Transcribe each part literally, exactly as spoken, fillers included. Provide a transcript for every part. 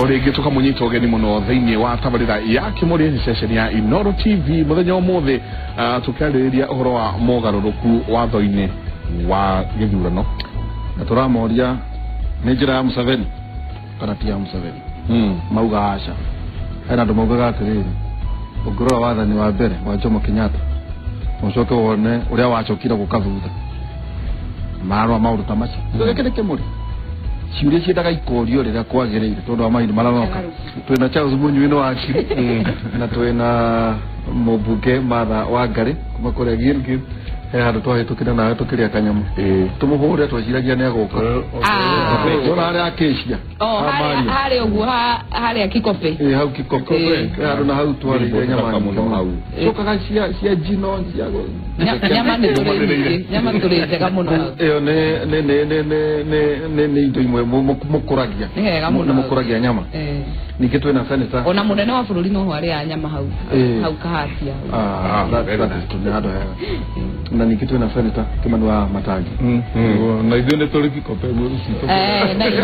Orege tuka munyito geni muno thini wa tabarira ya Kimuri session ya Inoro T V muthenya omothe tukariria uhoro wa mogaruruku wa thoine wa githurano na turamoria ni njira ya Museveni kana ti ya Museveni mm mauga aca ana ndo mauga atiriri ugoro wathani wa mbere wa Jomo Kenyatta ucoke wone uria wacokira gukathutha marwa maundu ta maci ndekene Kimuri ciuria ciendaga ikorio riria kwagiriire tondu wa mahinda maranoka twina Charles Munyuino wa Kiri na twina Mubunge Martha Wangari kuma kuria Gilgil he handu twahitukire nawe tukiria kanyamu tumuhure twiciragia ni aguka ora ari akeshia hari uguo hari akikope eh hau kikope handu na hau twari nyama muno hau sokaga cia cia jino cia nyama ni turire nyama turire ga muno iyo ne ne ne ne ne ne ne indo imwe mukuragia mukuragia nyama ningĩ twina senator ona munene wa bururi no hwari ya nyama hau hau kahatia ah tunado na ningĩ twina senator Kimani wa Matangi na ithuĩ tũrĩ kikope mũruci eh na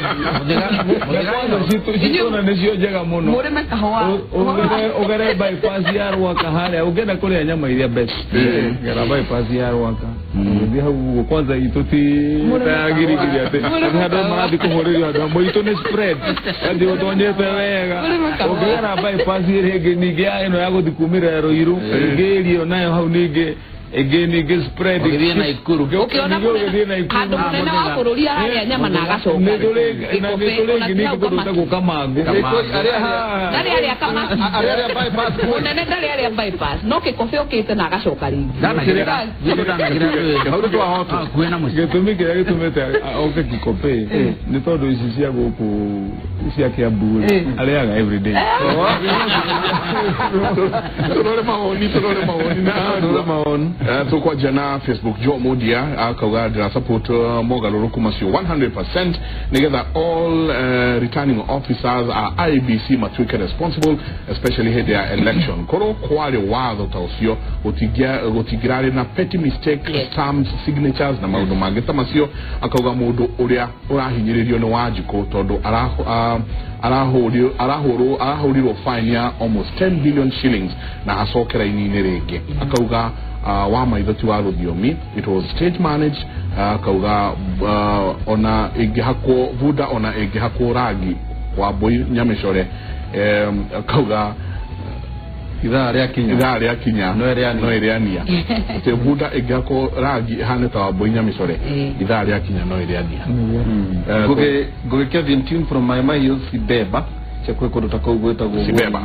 ithuĩ na nĩcio njega mũno mũrĩme kahũa ũgere bypass ya Rwaka harĩa ũngĩenda kũrĩa nyama iria best gera bypass ya Rwaka ndio hau kwanza ituti tayagirigiria ati hado marathi kuhoririo andũ amwe itu nĩ spread ndio ũtonyete wega ũngĩgera bypass ĩrĩa ningĩ ĩno ya gũthi kumĩra Ruiru ngĩrio nayo hau ningĩ again ningĩ spread gĩthiĩ na Ikuru ukiona handũ mũnene wa bũrũri harĩa nyama na agacoka nĩtũrĩ ningĩ tũrũta gũka mangu ndarĩ arĩa kama arĩa bypass mũnene ndarĩ arĩa bypass no gĩkobe ũkĩte na agacoka rĩngĩ hau twahota kwena mũciĩ gĩtũmi kĩrĩa gĩtũmĩte oke gĩkobe nĩ tondũ ici cia gũkũ cia Kiambu arĩaga every day tũrore maoni tũrore maoni na tũrore maoni so kwa jana Facebook Joe Modia akauga dira support mogaruruku masio one hundred percent nigether all uh, returning officers are I B C matwike responsible especially head their election koro kwale watho tausio utigia utigirare na petty mistake yes. Stamps signatures na maundu mangeta masio akauga mundu uria urahinyiririo ni wajiko tondu araho uh, arahuri arahuru arahurirwo fine ya almost ten billion shillings na acokera inini ringi akauga Uh, wa maithoti wa Rudiomi it was state managed uh, kauga uh, ona igihako vuda ona igihako ragi wa boy Nyamishore um, kauga idhaa ya Kinya idhaa ya Kinya no eriania no eriania te vuda igihako ragi haneta wa boy Nyamishore idhaa ya Kinya no eriania goge goge Kevin Tune from my my hills Sibeba chekwe ko tutakogweta go Sibeba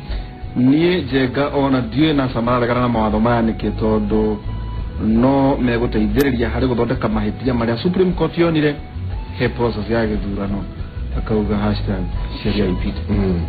nie jega ona diwe na samara kana na mawatho maya nĩ tondu no meguteithĩrĩria harĩ guthondeka mahitia maria Supreme Court yonire he process ya gĩthurano akauga hashtag sheria ipite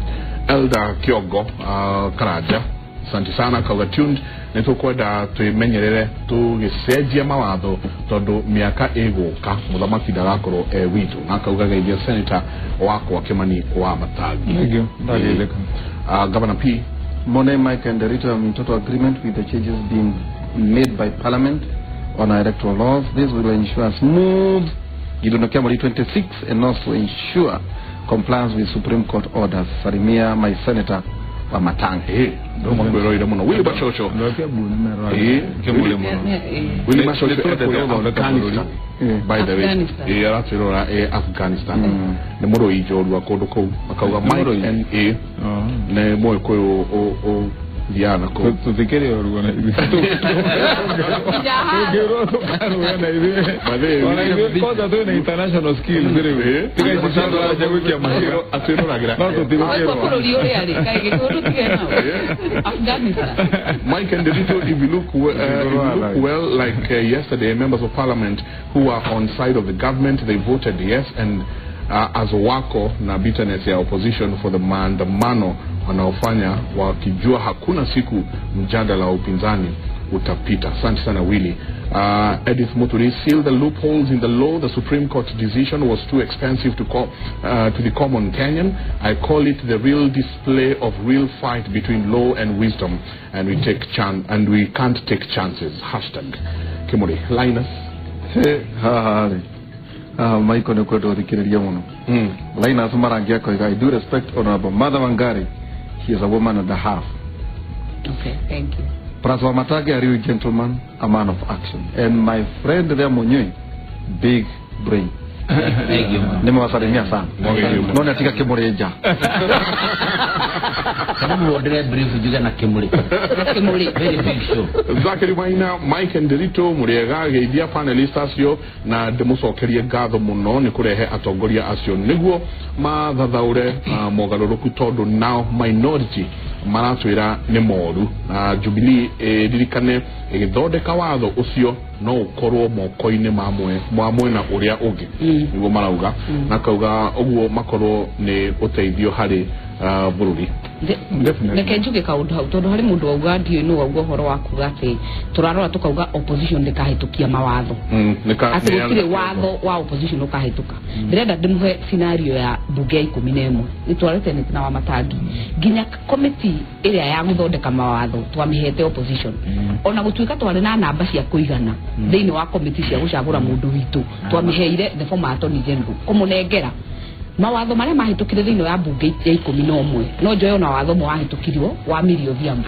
Elder Kiogo uh, Karaja asante sana kauga tuned nitukwenda tuimenyerere tugicenjia mawatho tondu miaka iguka muthamaki ndagakorwo e witu na kauga geithia senator wako Kimani wa Matangi nigio ndagetheka uh, Governor P Mone Mike and Derito are in total agreement with the changes being made by Parliament on our electoral laws. This will ensure smooth Gidonokemori twenty-six and also ensure compliance with Supreme Court orders. Sarimia, my senator, wa Matangi. Hey, ndo mwambero ida muna. Willy Bachocho. Hey, Willy Willy Bachocho eko Afghanistan. By the way, eh aratirora eh Afghanistan. Ne moro ijoru akodo ko akauga Mike and A. Ne moyo ko o o Diana ko tufikiri orugona hivi ngero to kana hivi bale wana kwanza tu na international skills zile tukaitisha haja wiki ya mahiro asino ragira no to tiwekero kwa lio yale kaige koru tikena Afghanistan Mike and Derito, if you look uh, if you look well like uh, yesterday members of parliament who are on side of the government they voted yes and uh, as wako na bitterness ya opposition for the maandamano wanaofanya wakijua hakuna siku mjadala wa upinzani utapita. Asante sana Willy. Uh, Edith Muturi sealed the loopholes in the law. The Supreme Court's decision was too expensive to co uh, to the common Kenyan. I call it the real display of real fight between law and wisdom, and we take chan and we can't take chances. Hashtag Kimuri Linus. Ha ha. Ah, Michael ne kwetu thikiriria muno. Mm. Laina asumarangia ko I do respect Honorable Mother Wangari. She is a woman and a half. Okay, thank you. Praswa Matage, are you a gentleman, a man of action? And my friend there Munyui, big brain. Thank you. Nimewasalimia sana. None atika kimureja. Kama ordinary brief juga na kimuli. Kimuli very big show. Zakari Maina, Mike and Derito Muriega geithia panelists acio na demucokerie ngatho muno ni kurehe atongoria acio niguo mathathaure mogaruruku tondu now minority maratwira ni moru na Jubilee ririkane igithondeka watho ucio no ukorwo moko-ini mamwe mwamwe na uria ungi niguo marauga na kauga uguo makorwo ni uteithio hari bururi. Neke njuge kaundu hau tondu hari mundu auga ndio no auga horo wa kuga ati turarora tukauga opposition ndikahitukia mawatho ati gutire watho wa opposition ukahituka ndirenda ndimuhe scenario ya bunge ya ikumi na imwe nitwarete ni na wa matangi ginya committee iria ya guthondeka mawatho twamihete opposition ona gutuika twari na namba cia kuigana thiini wa committee cia gucagura mundu witu twamiheire the former attorney general kumunengera mawatho maria mahitukire thiini wa bunge ya ikumi na imwe no njoyo na watho mwa hitukirio wa Millie Odhiambo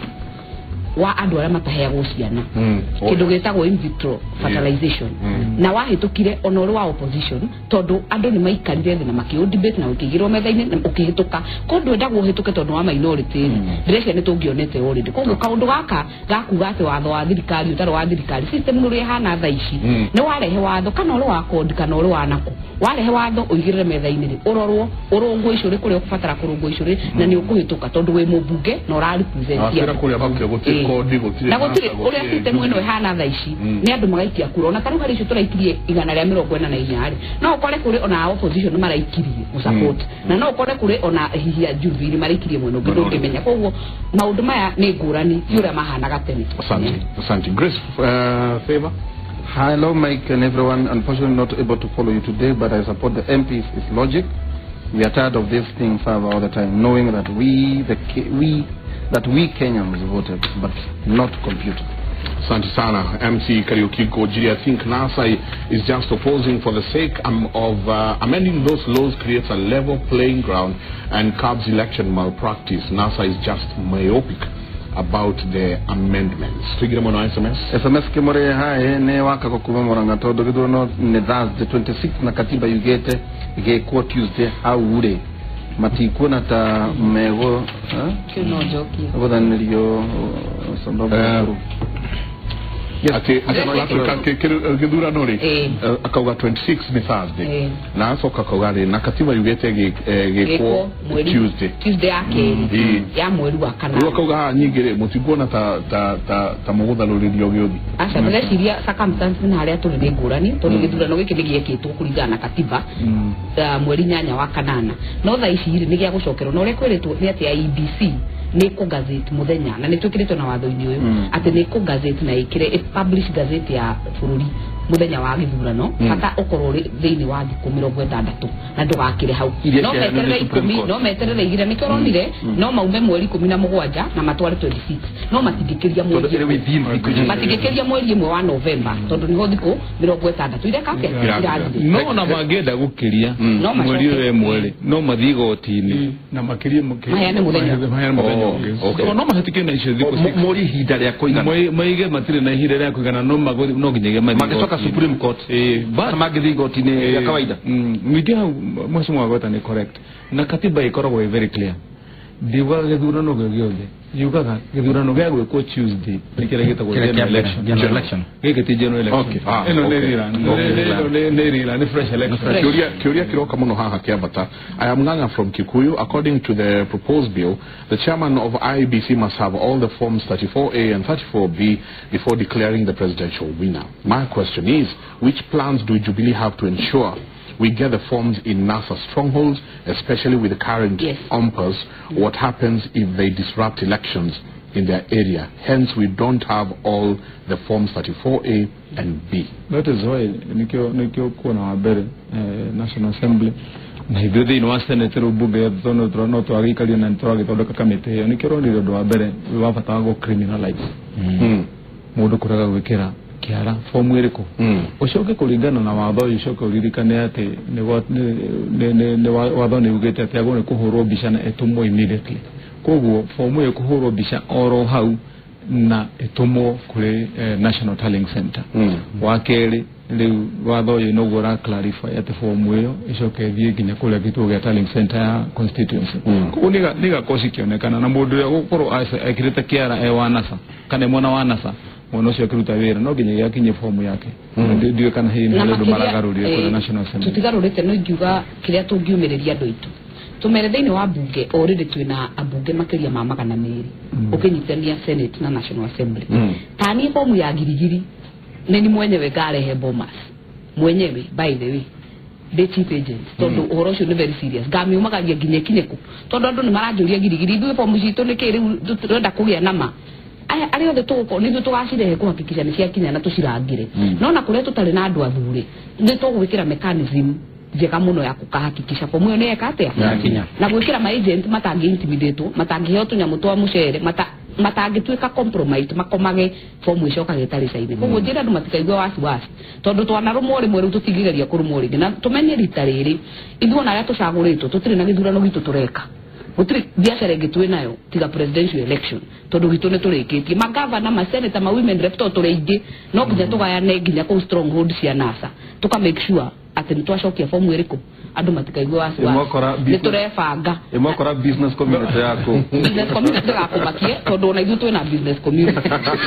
wa andu aria mataheagwo ciana kindu gitagwo in vitro fertilization na wahitukire onoro wa opposition tondu andu ni maikarire thina makio debate na ukigirwo metha-ini na ukihituka kondu endagwo hituke tondu wa minority direction ni tungionete already koguo kaundu gaka gakuga ati watho wa thirikari utaro wa thirikari system nuri hana tha ici ni warehe watho kana oro wa code kana oro wa nako warehe watho uigirire metha-ini ri urorwo urungwo icuri kuri ukubatara kurungwo icuri na ni ukuhituka tondu we mubunge na ora represent ya kuri abakuye gutiko kodi gutire na gutire uria system ino ihana tha ici ni andu magaikia kura ona taru hari icio turaikirie igana ria mirongo ina na inya ri no ukore kuri ona opposition maraikirie support na no ukore kuri ona hihia Jubilee maraikirie mweno ngindo ngimenya koguo maundu maya ni ngurani uria mahana gatene. Asante asante Grace uh, Favor. Hello Mike and everyone. Unfortunately not able to follow you today, but I support the M Ps. It's logic. We are tired of this thing Favor all the time, knowing that we the we that we Kenyans voted, but not computer. Asante sana M C Kariuki Gojiri. I think NASA is just opposing for the sake um, of uh, amending those laws creates a level playing ground and curbs election malpractice. NASA is just myopic about the amendments. Tugira mono S M S. S M S kimore hae ne waka ko kuma moranga todo gidono ne Thursday twenty-sixth na katiba yugete ge ko Tuesday haure mati kuna ta mego ha kino joki bodan nilio sababu ati ati kidura nori akauga twenty-six ni Thursday na soka kauga na katiba yugete ge ge ko Tuesday Tuesday yake ya mweri wa kana ro kauga nyingire mutigona ta ta ta ta mugutha ruririo gyothi acha ndire ciria circumstances na haria turi ni ngurani tondu githurano giki ni giekitwo kuringana na katiba mweri nyanya wa kanana no tha ici ni gia gucokerwo no ria kwiritwo ni ati I B C ni ko gazette muthenya na ni twikirito na watho-ini uyu ati ni ko gazette na ikire publish gazette ya bururi muthenya wa githurano hata ukorwo thiini wa thiku mirongo itandatu na ndugakire hau no meterere ikumi no meterere igira ni koronire no maume mweri ikumi na mugwanja na matware twenty-six no matingikiria mweri matingikiria mweri imwe wa November tondu ni ho thiku mirongo itandatu ire kake no na magenda gukiria mweri uyu mweri no mathigotini na makiria mukiria maya ni muthenya maya ni muthenya okay no mahetike na icio thiku mweri hinda ria kuigana maige matire na ihinda ria kuigana no magothi no nginyagia magitoka Supreme Court eh basi magithigoti ni ya kawaida migia mheshimiwa Gota ni correct na katiba ikoragwo very clear ndiwa githurano gyothe yugaga githurano gya gwiko Tuesday nikira gitagwo general election general election gikiti general election eno ne rira eno ne rira ne fresh election Kyuria Kyuria kiroka muno haha kiabata. I am Nganga from Kikuyu. According to the proposed bill, the chairman of I B C must have all the forms thirty-four A and thirty-four B before declaring the presidential winner. My question is, which plans do Jubilee have to ensure we get the forms in NASA strongholds, especially with the current yes. umpers? What happens if they disrupt elections in their area? Hence, we don't have all the forms thirty-four A and B. That is why nikio nikio kuna wabere National Assembly na hivyo thini wa Senate rubunge thono trono to agikaria na ntoage tondoka kamite yo nikio ndo ndo wabere wabata go criminalize mm mundu kuraga gwikira kiara form iriko ucoke kuringana na watho ucoke uririkane ati ni ni ni watho ni ugete ati agone kuhurwo bica na etumwo immediately koguo form iyo kuhurwo bica oro hau na etumwo kuri National Tallying Center wakeri riu watho uyu no gora clarify ati form iyo icoke thie nginya kule gitu gya Tallying Center ya constituency koguo niga niga kosi kionekana na mundu ya gukoro akirite kiara e wanasa kana mwana wanasa mwana cio kiruta wira no nginya yakinye form yake ndio kana hii ndio ndo maragaruria kule National Assembly tutigarurite no ngiuga kiria tungiumiriria andu itu tumere thiini wa bunge already twina abunge makiria ma magana meri ukinyitania Senate na National Assembly tani form ya girigiri neni mwenyewe ngarehe Bomas mwenyewe by the way the chief agent tondu uhoro ucio ni very serious ngamiumagagia nginya kinyeku tondu andu ni maranjuria girigiri ndue form citu ni kiri turenda kugia nama aya ari othe tuguko ni tugacirehe kuhakikisha ni ciakinya na tucirangire no na kuria tutari na andu athuri ni tugwikira mechanism jeka muno ya kukahakikisha form iyo ni ekate na gwikira ma agent matangi intimidate matangi heyo tunyamu twa mucere mata matangituika compromise makomage form icoka gitari caine koguo njira andu matikaigwa wasi wasi tondu twana rumori mweru tutigigeria kurumori na tumenye ritariri ithuo na aria tucaguritwo tutiri na githurano gitu tureka gutiri biacara ngitwe nayo tiga presidential election tondu gitu ne turekitie magavana ma senator ma women rep to tureige no nginya tugayane nginya ku stronghold cia NASA tuka make sure ati nitwacokia form iriko andu matikaigwa wasi wasi niturebanga imokora business community yako business community yako bakie tondu na ithu twina business community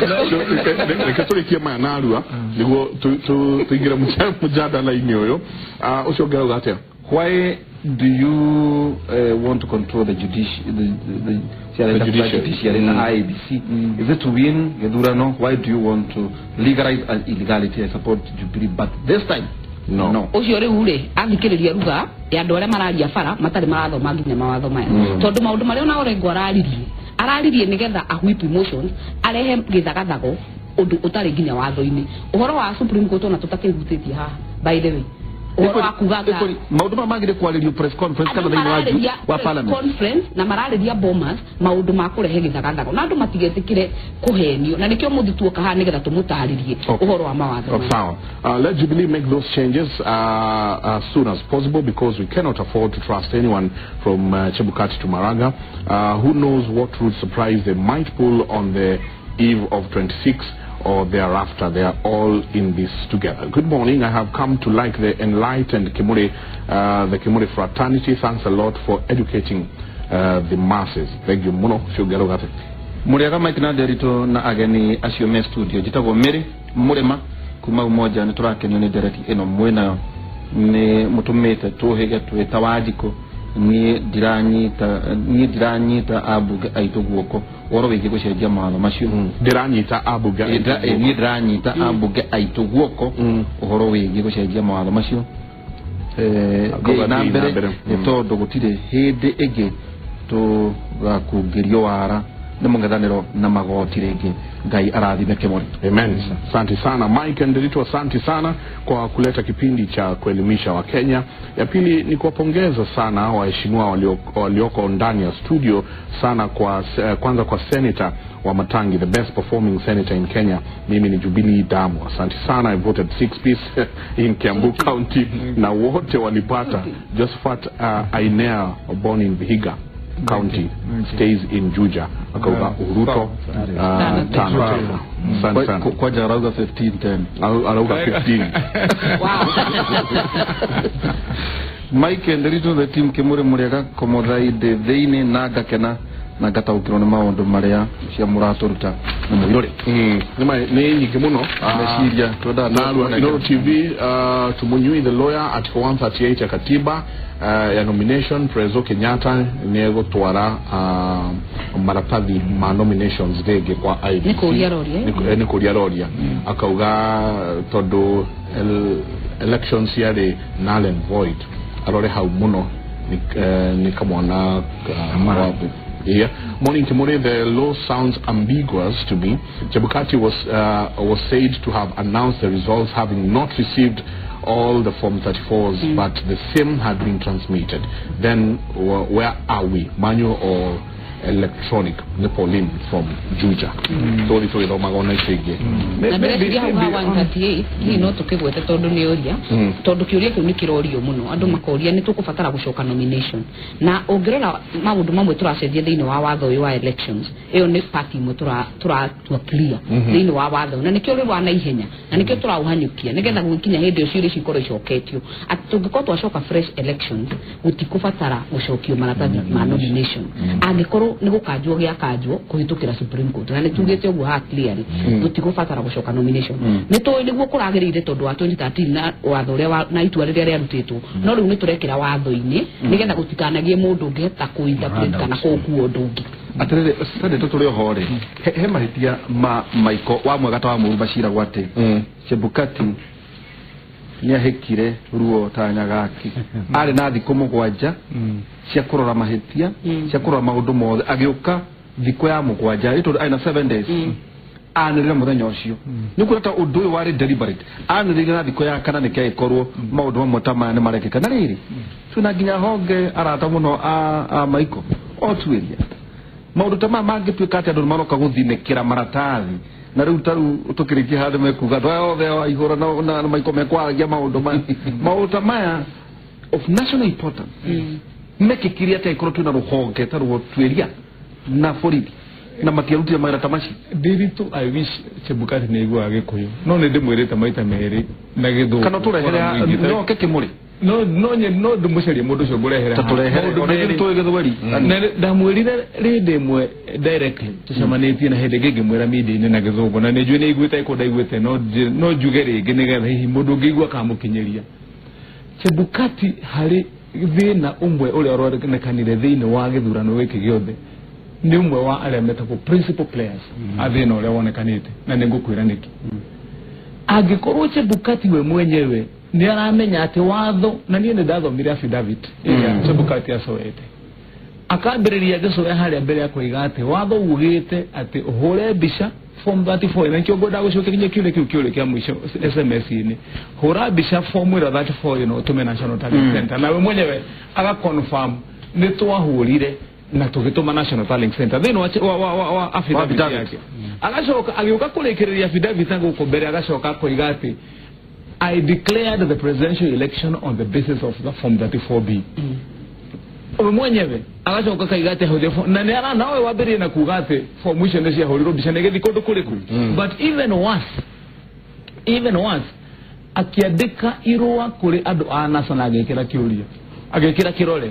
reke turikie maya na arua niguo tuingira mujadala ini uyu ucio ngero gatia why do you uh, want to control the judiciary the, the, the, the judiciary, judiciary mm. in the I E B C mm. is it to win Gedurano? Why do you want to legalize illegality? I support Jubilee, but this time no no ucio ri ure angikiriria ruga ya andu aria mararia bara matari marathoma nginya mawatho maya tondu maundu maria ona orengo araririe araririe nigetha a whip emotions arehe githagathago undu utari nginya watho-ini uhoro wa Supreme Court ona tutakihutitie ha by the way uhoro wa kugaga maundu ma magire kwaririo press conference kana thini waju wa parliament conference na marariria Bomas maundu ma kurehe githagathago na andu matigetikire kuhenio na nikio muthi tuoka ha nigetha tumutaririe uhoro wa mawatho sawa. Let Jubilee make those changes uh, as soon as possible because we cannot afford to trust anyone from uh, Chebukati to Maraga. Uh, who knows what rude surprise they might pull on the eve of twenty-six or thereafter. They are all in this together. Good morning. I have come to like the enlightened Kimure, uh, the Kimure fraternity. Thanks a lot for educating uh, the masses. Thank you. Muno shugero gate. Muriaga Mike Derito na ageni asiome studio. Jitago Mary Murema kuma umoja niturakenyo ni dereti eno mwena ni mutumete tuhege tuetawajiko ni diranyita ni diranyita abuga aitoguoko woro wege ko sheja mawatho macio diranyita abuga ni diranyita abuga aitoguoko woro wege ko sheja mawatho macio eh na mbere tondu gutire hindi ege to gakugerio wara na mungathaniro na magoti rege ngai arathime Kimuri. Amen. Asante sana Mike Ndelito, asante sana kwa kuleta kipindi cha kuelimisha wa Kenya. Ya pili ni kuwapongeza sana waheshimiwa walioko, walioko ndani ya studio sana kwa uh, kwanza kwa senator wa Matangi, the best performing senator in Kenya. Mimi ni Jubilee Damu. Asante sana. I voted six piece in Kiambu County na wote walipata. Josephat uh, Ainea born in Vihiga County stays in Juja akauga Uruto tano sana sana kwa jarauga fifteen ten arauga fifteen. Wow. Mike Ndelito the team Kimuri Muriaga komodai de theine na gakena na gataukiro na maundu maria cia muraturuta na muirore mm nima ni nyingi muno mesiria toda na Inoro T V uh, tumunyui the lawyer article one thirty-eight ya katiba uh, ya nomination Prezo Kenyatta nego twara uh, maratathi ma nominations dege kwa I E B C niko riaroria niko riaroria akauga todo elections yale null and void arore hau muno ni uh, ni kamwana uh, yeah. Morning Kimuri, the law sounds ambiguous to me. Chebukati was uh, was said to have announced the results having not received all the Form thirty-fours, mm. but the same had been transmitted. Then wh where are we? Manual or electronic ne Pauline from Juja so ri to magona chege na mbere ya hawa one thirty-eight ni no tukigwete tondu ni oria tondu kiuria kiu ni kirorio muno andu makoria ni tukubatara gucoka nomination na ongirora maundu mamwe turacenjia thiini wa watho uyu wa elections iyo ni party mo tura tura clear thiini wa watho na nikio ri wa na ihenya na nikio turauhanyukia nigetha gukinya hindi ucio ri cikoro icoketio atungiko twacoka fresh elections gutikubatara gucokio maratathi ma nomination angikorwo ni gukanjwo gia kanjwo kuhitukira Supreme Court na nitugite uguo ha clearly gutikubatara gucoka nomination ni to niguo kuragirire tondu wa twenty thirteen na watho ria na itua riria ria rutitwo no riu ni turekira watho-ini nigetha gutikanagie mundu ngeta kuinterpret kana kukuo ndungi atirire sade to turi hore he mahitia ma maiko wa mwegata wa murumba cira gwate Chebukati ni ahekire ruo tanya gaki ari na thiko mugwanja cia kurora mahitia cia kurora maundu mothe agiuka thiko ya mugwanja ito aina seven days anirire muthenya ucio ni kurata undu uyu wari deliberate anirire na thiko ya kana nike ikorwo maundu mamwe ta mane marekeka na riri tuna ginya honge arata muno a, a maiko otwiria maundu ta mama angituika ati andu maroka guthinekira maratathi na riu taru tukirikia hade mekuga thothe wa igora na na maiko mekwagia maundu ma maundu maya of national importance mekikiria ta ikoro tuna ruhonge taru twiria na foridi na makirutia mara tamashi David I wish Chebukati ne igwa agikuyu no ne ndimwirite maita meri na githu kana turehera no keke muri no no nye no ndumucerie mundu cio ngurehera turehera onde tuwe githweri na ndamwirire rinde mwe directly tucemanitie na hende gege mwera media na githugo na nejwe ne igwita ikoda igwite no no jugere igi nigetha hihi mundu ngigwa kamukinyeria Chebukati hari thina umwe uri ororekanire thiini wa githurano giki giothe ni umwe wa aria metako principal players athina uria wonekanite na ningukwira niki agikorwo Chebukati we mwenyewe ni aramenya ati watho na niye ndathomire affidavit ya Chebukati asoete akambiriria gicoya haria mbere ya kuiga ati watho ugite ati uhure bisha form thirty-four na kyo goda gucoke kinye kiule kiu kiule kia mwisho S M S ini hura bisha form ira thirty-four ino tume National Tallying Center na we mwenyewe aga confirm ni twahurire na tugituma National Tallying Center then wa wa wa, wa affidavit yake agacoka agiuka kurekereria affidavit nguko mbere agacoka kuiga ati I declared the presidential election on the basis of the form thirty-four B. Owe mwenyewe agacoka kaigate hode na ne ara nawe wabiri na kugate form icio ne cia horiro bicane githikondo kuriku but even worse even worse akiandika irua kuri andu a NASA na agekira kiuria agekira kirore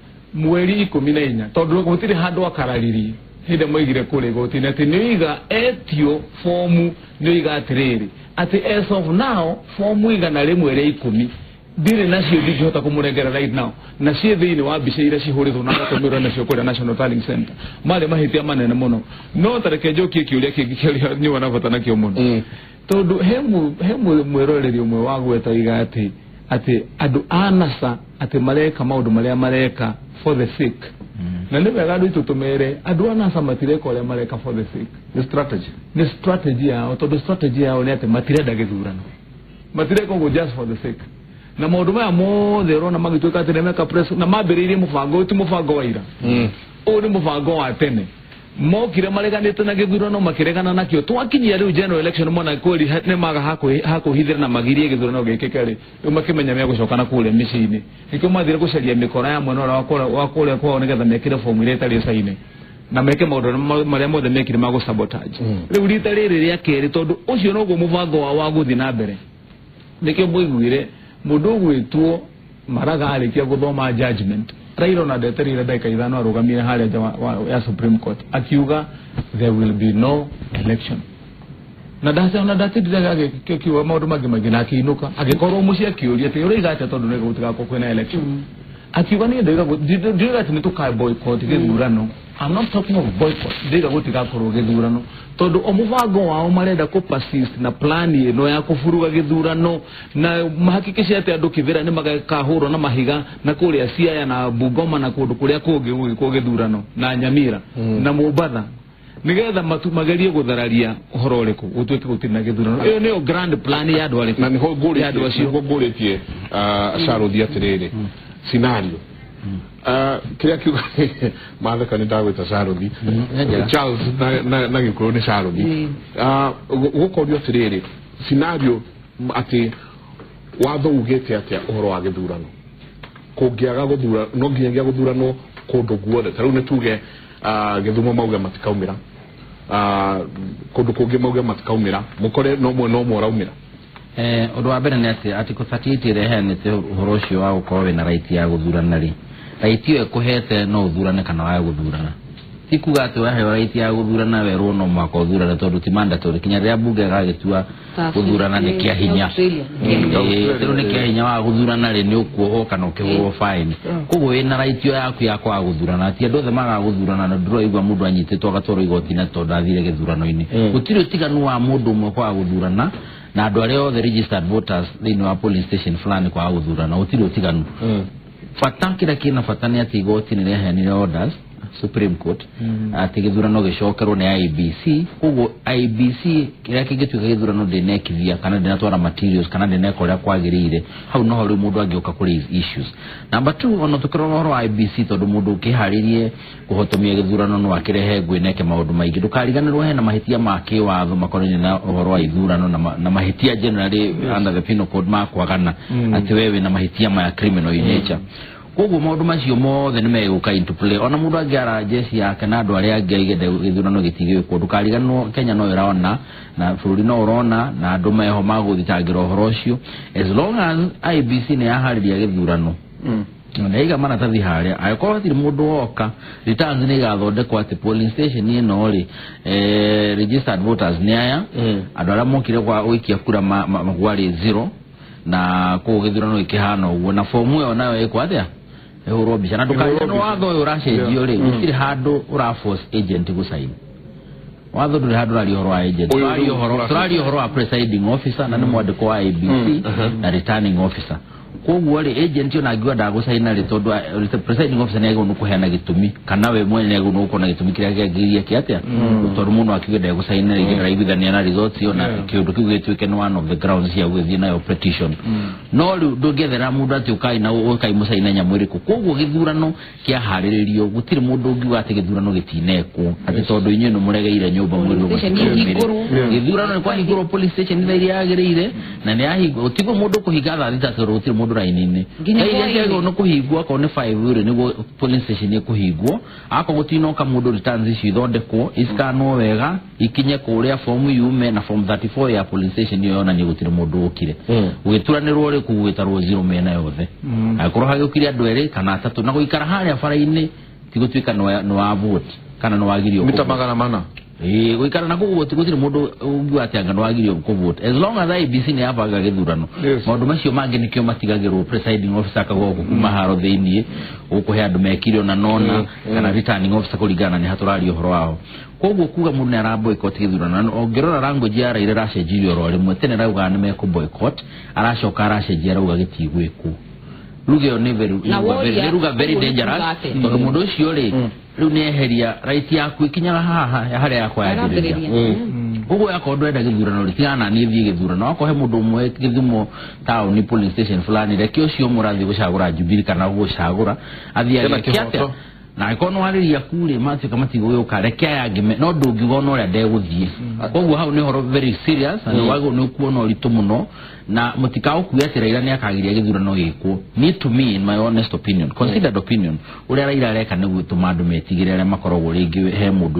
mweri ikumi na inya tondu gutiri handu akarariri hinde moigire kuri gotine ati niiga etio formu niiga atiriri ati as of now formu igana rimwe ria ikumi dire nacio ndingihota kumurengera right now na cie thiini wa bica iria cihurithwo na gatumirwo nacio kuri National Tallying Center mari mahitia manene muno no tareke njokie kiuria kingi kiria nyuwa na bata nakio muno tondu hemu hemu mwiroreri umwe wa gweta iga ati ati andu a NASA ati mareka maundu maria mareka for the sake na nĩ wega andũ itutumere andũ a NASA matireka ũrĩa mareka for the sake the strategy the strategy yao tondũ strategy yao nĩ atĩ matirenda gĩthurano matireka ũguo just for the sake na maũndũ maya mothe ũrona magĩtuĩka atĩ nĩmeka press na mambĩrĩirie mũbango ti mũbango wa ira ũyũ nĩ mũbango wa tene mokire mareganĩte na gĩthurano makĩregana nakĩo twakinyia rĩu general election mona kweli nĩ maga hakuhithĩra na magirie gĩthurano gĩkĩke rĩ rĩu makĩmenya megũcoka na kũrĩa mĩciĩ-inĩ nĩkĩo mathire gũcaria mĩkora ya mwena wa kũrĩa kwao nĩgetha mekĩre fomu iria ĩtarĩ saine na meke maũndũ marĩa mothe mekire ma gũsabotage rĩu rita rĩrĩ rĩa kerĩ tondũ ũcio noguo mũbango wao wa gũthiĩ na mbere nĩkĩo mũiguire mũndũ ũgwĩtwo Maraga arĩkia gũthoma judgment Raila na ndeterire ndagĩka ithano arũgamire harĩa nja ya Supreme Court akiuga there will be no election na ndase ona ndatithira gĩkiuga maũndũ mangĩ maingĩ na akĩinũka agĩkorwo mũciĩ akĩũria atĩ ũrĩa igate tondũ nĩ gũtigakorwo kwĩna election akiuga niĩ ndiuga atĩ nĩ tũkae boycott gĩthurano I'm not talking of boycott ndiuga gũtigakorwo gĩthurano tondu omũbango wao marenda kũ persist na plan ĩno ya kũburuga gĩthurano na mahakikisha atĩ andũ kĩvĩra nĩ magakahũrwo na mahiga na kũrĩa Siaya na Bungoma na kũndũ kũrĩa kũngĩ gũgĩkwo gĩthurano na Nyamira na Mombatha nigetha magerie guthararia uhoro ũrĩkũ gũtuĩke gũtirĩ na gĩthurano ĩyo nĩyo grand plan ya andũ arĩa na nĩho ngũrĩtie ngũrĩtie Sharothi atĩrĩrĩ scenario ah kile kiu maana kana dawe tasaruthi Charles na na na gikuo ni saruthi ah guko dio tiriri scenario ati watho ugete atia uhoro wa githurano kungiaga guthura no ngiaga guthurano kundu guothe taru ne tuge ah githumo mauga matikaumira ah kundu kungi mauga matikaumira mukore no mwe no mwe raumira eh undu wa mbere ni ati ati kuthatiite rehanite uhoro ucio wa gukorwo na right ya guthurana ri right iyo ekuhete no uthurane kana wa guthurana tikuga ati wa right ya guthurana werwo no mwako uthurana tondu ti mandatory kinya ria bunge gagitua guthurana ni kia hinya ero ni kia hinya wa guthurana ri ni ukuoho kana ukihwo fine kugo wina right iyo yaku ya kwa guthurana ti andu othe maga guthurana na nduro igwa mundu anyititwo agatwaro igoti na tondu athire githurano-ini gutiri utiganu wa mundu umwe kwa guthurana na andu aria othe registered voters thini wa polling station fulani kwa guthurana gutiri utiganu fata kira kina fata ni ati igoti ni rehanire orders Supreme Court ati githurano gicokerwo ni I B C ugo I B C kira kigituika githurano ndinekithia kana ndinatwara materials kana ndineka uria kwagirire hau no hori mundu angioka kuri issues. Number two ono tukirora horo I B C tondu mundu ukiharirie kuhotomia githurano no akirehe gwineke maundu maingi ndukariganirwo hena mahitia ma kiwatho makorene na horo wa ithurano na mahitia generally under the penal code makwagana ati wewe na mahitia ma criminal in nature koguo maundu macio mothe ni meguka into play ona mundu angiara jesi yake na andu aria angiigede githurano gitigwe ko ndukariganwo Kenya no iraona na bururi no urona na andu meho maguthitangira uhoro ucio as long as I B C ni yahariria githurano na iga mana tathi haria ayako thiri mundu oka returns ni gathondekwa ati polling station ni no ri eh registered voters ni aya andu aria mokire kwa uikia kura magwari zero na ko githurano ikihana uguo na fomu yo nayo iko atia ehuro bicha na ndukariganwo watho uyu uracenjio ri gutiri handu ura force agent gusaini watho nduri handu rari horo wa agent rari horo rari horo wa presiding officer na ni mwandiko wa I B C na returning officer koguo ri agent yo nagiwa ndagusaina ri tondu presiding officer ni agonu kuheana gitumi kana we mwene ni agonu ukona gitumi kiria giagiria kiatia tondu mundu akiwe ndagusaina ri raibithania na results yo na kiundu kiu gitwike ni one of the grounds ya gwethi nayo petition no ri ndungethera mundu ati ukai na ukai musaina nyamwiriku koguo githurano kia hariririo gutiri mundu ungiwa ati githurano gitineko ati tondu inyu no muregeire nyumba mwiru githurano ni kwa higuro police station ni iri yagirire na ni ahigo utigo mundu kuhigatha thita toro utiri mundu rainini nginya yego no kuhigwa ko ne five uri nigo police station ye kuhigwo ako gutinoka mundu returns ici thondekwo iskano wega ikinye kuria form yume na form thirty-four ya police station yo na ni gutire mundu ukire ugituranirwo ri kugwitarwo zero mena yothe akoro hagukire andu eri kana atatu na guikara haria faraini tigutwika no wa vote kana no wagirio mita magana mana eh guikara na kugo tigutire mundu ungwa ati anga no wagirio ku vote as long as I B C ni abaga githurano maundu macio mangi nikio matigagirwo presiding officer akago kuma haro thiini ukuhe andu mekirio na nona kana returning officer kuligana ni haturari uhoro wao koguo kuga mundu ni araboycott githurano ongerora language ya ire racenjirio ro rimwe tene rauga ni meku boycott aracoka aracenjia rauga gitigwiku ruge ni very very ruga very dangerous tondu mundu ucio ri riu ni eheria right yaku ikinyaga haha ya haria yakwa yagiria ugo yako ndwenda githurano ritigana ni thie githurano ako he mundu umwe githumo town police station fulani reke ucio murathi gucagura Jubilee kana gucagura athia kiatia na ikono hariria kure mati kama tigo yo kareke yagime no ndungigo no ria ndeguthie koguo hau ni horo very serious and wago no kuona uritu muno na mutikao kuyatira ira ni akagiria githurano gikwo me to me in my honest opinion considered opinion uria raira reka ni gutuma andu metigire makorogwo ringi he mundu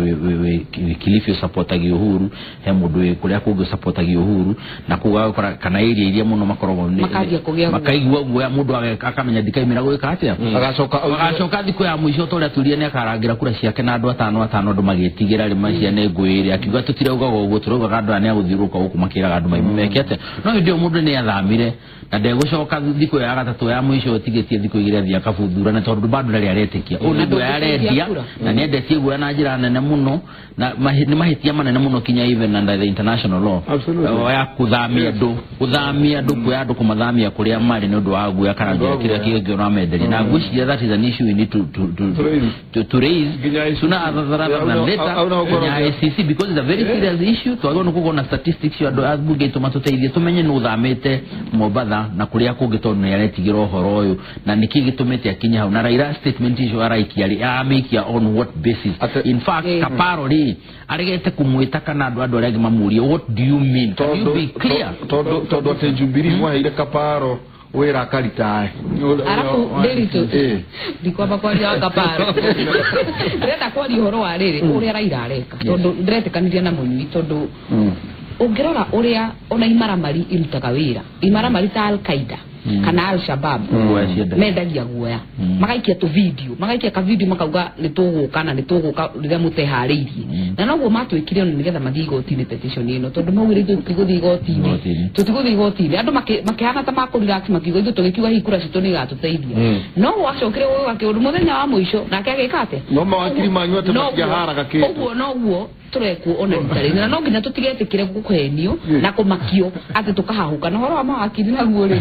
we Kilifi supportagi Uhuru he mundu we kuria kungu supportagi Uhuru na kuga kana area iria muno makorogwo makaigwa gwa mundu akamenya dikaimira gwika atia agacoka agacoka thiko ya mwisho toria turia ni akarangira kura ciake na andu atano atano andu magitigira ri macia ne ngwiri akiuga tutire ugago uguo turoga andu ani aguthiruka guku makiraga andu maimekete no ndio mundu ni athamire na ndegucoka thiko ya gatatu ya mwisho tigetie thiko igire thia kabuthura na tondu bado ndari aretikia undu yarendia na ni endetie gwa na njira nene muno na ni mahitia manene muno kinya even under the international law ya kuthamia ndu kuthamia ndu kwa andu kumathamia kuria mari ni undu wa gwa kana njira kire kige no amenderi na gwiciria that is an issue we need to to, to to, to raise sooner rather than later ya I C C, because it's a very serious issue. Twagona kuko na statistics ya do abuge tomatoteithie tumenye no thamete Mobatha na kuria kungitonu yaretigiro horo uyu na niki gitumete akinya hau na Raila statement icio araiki ali amikia on what basis. In fact Kaparo ri aregete kumwita kana andu andu aregi mamurie what do you mean? Can you be clear? Todo todo te Jubilee mwa ile Kaparo wera kalitae arafu delito ndikwamba kwa ya Kaparo renda kwa ni horo wa riri uria Raila areka tondu ndiretikaniria na munyi tondu ungirora uria ona imaramari irutaga wira imaramari ta Al-Qaeda kana Al-Shabaab mendagia guoya magaikia tu video magaikia ka video makauga nituguka na nituguka rira mutehariirie na noguo matwikire ni nigetha mathii igoti-ini petition ino tondu maugire tiguthi igoti-ini tutigothi igoti-ini andu makihana ta makurirax makiuga ithu tugikiuga hikura citu ni gatuteithia no wacokire wewe wakiundu muthenya wa muico nake agikate no mawakiri manyu ate makiaharaga kindu uguo noguo turekuo ona ntarini na no nginya tutigetikire gukuhenio na kumakio ati tukahahuka no horo wa mawakiri na guo ri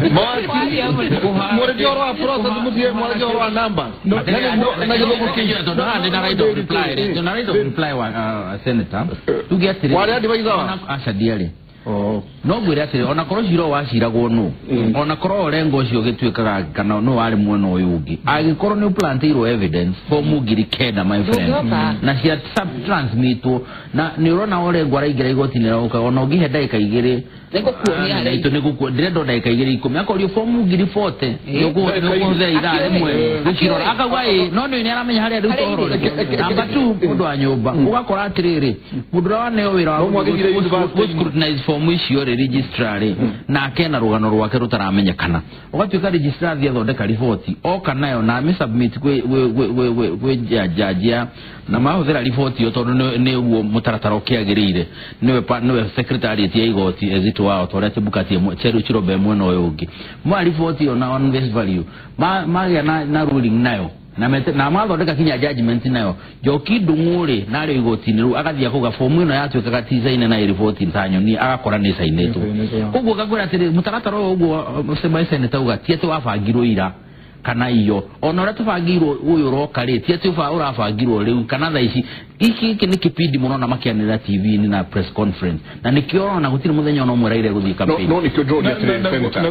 More di oro a process mutie more di oro a number. No, no, na yo mukijira to na na right of reply. To na right of reply wa senator. Tu get it. Wale advisor. Asa diale. Oh. No gwira ati ona koro jiro wa shiragwo no. Ona koro rengo cio gitwikaga kana no wali muono uyu ungi. Agikoro ni plantairo evidence for mugiri keda my friend. Na cia sub transmito na ni urona ore ngwara igira igoti-ini rauka ona ungihe ndaika igiri Nego kuonia hari ito nego ku ndiredo ndaika igiri ikumi akorio form ngiri forty yogo yogo ze ira rimwe gukirora akagwai no no ni aramenya hari ari utoro namba two mundu wa nyumba ugakora atiriri mundu wa ne wira wa scrutinize form icio ri registrar na kena rugano rwake rutaramenyekana ugatwika registrar thia thondeka report oka nayo na mi submit kwe we we we jajia na mahũthĩra report yo tondu ni uo mutaratara ukiagirire niwe niwe secretariat ya igoti ezito wao torete bukatie cheru chirobe mweno uyu ungi mwa report yo na on this value ma ma na na ruling nayo na mete na mathondeka kinya judgment nayo Njoki Ndung'uri na ri igoti-ini ru agathia kuga form ino yatwika gatiza-ine na report ntanyo ni agakora ni sainetwo uguo gakura ati mutaratara uguo sema senator uga tiete wabangirwo ira kana iyo ona ora tubangirwo uyu roka ri tiete ufa urabangirwo riu kana tha ici iki iki ni kipindi muno na makianira T V ni na press conference na nikio na gutiri muthenya ono mweraire guthii campaign no nikio John ya senator